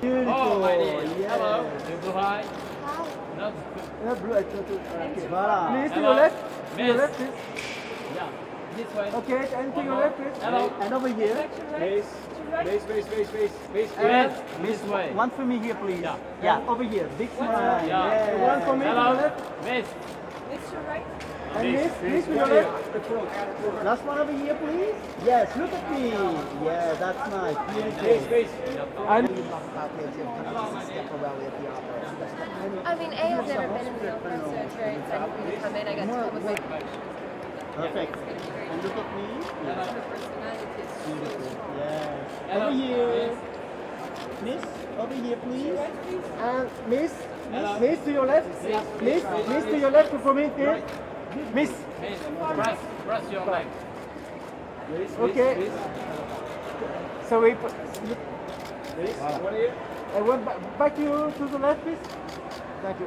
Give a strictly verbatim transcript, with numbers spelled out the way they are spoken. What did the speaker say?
Beautiful. Oh, my dear. Yes. Hello. You blue eye. No. Yeah, blue. I told you. Okay. Voilà. Please to Hello. your left. To your Miss. left, please. Yeah. This way. Okay, and to One your more. left, please. Hello. And over here. Base, base, base, base, base, base. Miss. This way. One for me here, please. Yeah. Yeah, over here. Big smile. Yeah. Yeah. One for me to Hello. the left. Miss. It's your right. And Miss. this, this to your left. Last one over here, please. Yes, look at me. Yeah, that's nice. Beautiful. Base, base. And I mean, A, I've never been in the opera, so it's very exciting for me to come in. I get to come with my perfect. And look at me. Yes. personalities. Beautiful. Yes. Hello. Over here. Miss, over here, please. And Miss, Hello. Miss to your left. Miss, Miss to your left for me here. Miss. Miss. Press. Press your leg. Base, Okay. base, So we. base. What are you? I went back, back to you to the left, please.